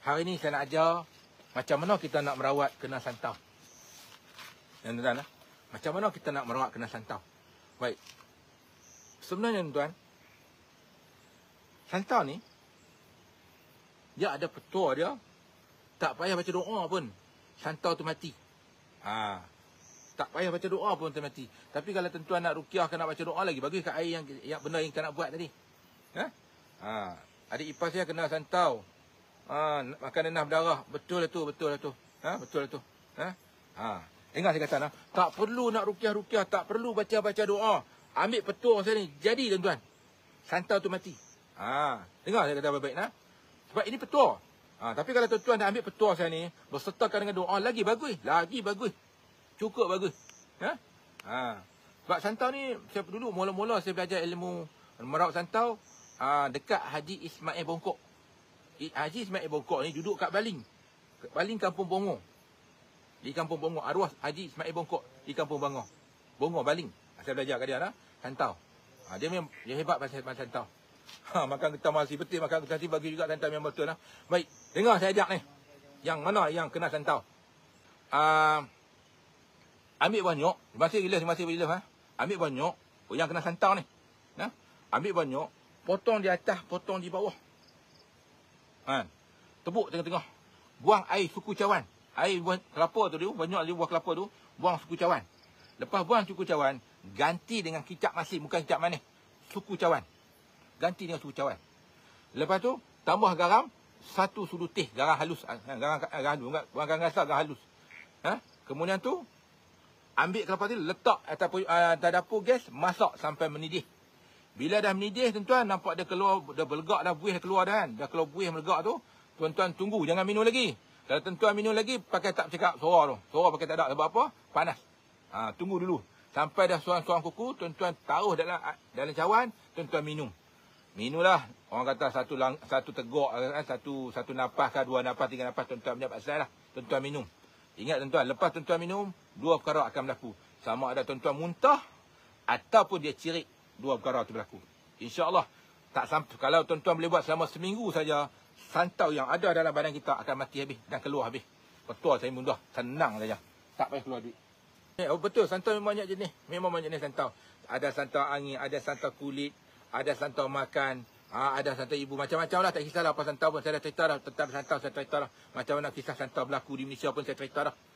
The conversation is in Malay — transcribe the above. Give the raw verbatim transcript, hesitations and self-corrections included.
hari ni saya nak ajar macam mana kita nak merawat kena santau. Yang tuan-tuan, macam mana kita nak merawat kena santau. Baik. Sebenarnya tuan, santau ni dia ada petua dia. Tak payah baca doa pun santau tu mati. Ha. Tak payah baca doa pun tu mati. Tapi kalau tuan-tuan nak ruqyah, nak baca doa lagi, bagi kat air yang yang benda yang kita nak buat tadi. Ha? Ha. Adik ipar saya kena santau. Ha, makan nenah berdarah. Betul lah tu, betul lah tu. Ha, betul lah tu. Ha? Ha. Dengar saya kata, nah, tak perlu nak ruqyah-ruqyah, tak perlu baca-baca doa. Ambil petua saya ni, jadi tuan-tuan. Santau tu mati. Ha. Dengar saya kata baik-baik, nah. Sebab ini petua. Ha, tapi kalau tuan-tuan dah ambil petua saya ni, bersertakan dengan doa, lagi bagus. Lagi bagus. Cukup bagus. Ha? Ha. Sebab santau ni, saya dulu mula-mula saya belajar ilmu merawat santau ha, dekat Haji Ismail Bongkok. Haji Ismail Bongkok ni duduk kat Baling. Kat Baling Kampung Bongo. Di Kampung Bongo. Arwah Haji Ismail Bongkok di Kampung Bongo. Bongo, Baling. Saya belajar kat dia lah. Santau. Ha, dia memang dia hebat pasal santau. Ha, makan getah masih betul, makan getah masih bagi juga santau memang betul lah. Baik, dengar saya ajak ni. Yang mana yang kena santau? Uh, ambil banyak, masih rilis, masih rilis ha. Ambil banyak, oh, yang kena santau ni. Nah, ambil banyak, potong di atas, potong di bawah. Ha. Tebuk tengah-tengah. Buang air suku cawan. Air buah kelapa tu dia, banyak dia buah kelapa tu, buang suku cawan. Lepas buang suku cawan, ganti dengan kicap masin, bukan kicap manis. Suku cawan. Ganti dengan suku cawan. Lepas tu tambah garam satu sudu teh, garam halus, garam garam halus, bukan garam kasar, garam halus. Ha? Kemudian tu ambil kelapa tu, letak atas uh, atas dapur gas, masak sampai mendidih. Bila dah mendidih tuan-tuan, nampak dia keluar, dah berlegak dah buih dah keluar dah kan. Dah keluar buih melegak tu, tuan-tuan tunggu, jangan minum lagi. Kalau tuan-tuan minum lagi, pakai tak cakap suara tu. Suara pakai tak ada, sebab apa? Panas. Ha, tunggu dulu. Sampai dah suang-suang kuku, tuan-tuan taruh dalam dalam cawan, tuan-tuan minum. Minumlah. Orang kata satu lang, satu tegak, satu satu napas kah, dua napas, tiga napas, tuan-tuan punya pasal lah. Tuan-tuan minum. Ingat tuan-tuan, lepas tuan-tuan minum, dua perkara akan berlaku. Sama ada tuan-tuan muntah, ataupun dia cirit, dua perkara itu berlaku. InsyaAllah, tak sampai, kalau tuan-tuan boleh buat selama seminggu saja, santau yang ada dalam badan kita akan mati habis dan keluar habis. Betul, saya mudah. Senang saja. Tak payah keluar duit. Eh, oh, betul, santau memang banyak jenis. Memang banyak jenis santau. Ada santau angin, ada santau kulit, ada santau makan, ha, ada santau ibu. Macam-macam lah. Tak kisahlah apa santau pun. Saya dah cerita dah tentang santau, saya cerita dah. Macam mana kisah santau berlaku di Malaysia pun saya cerita dah.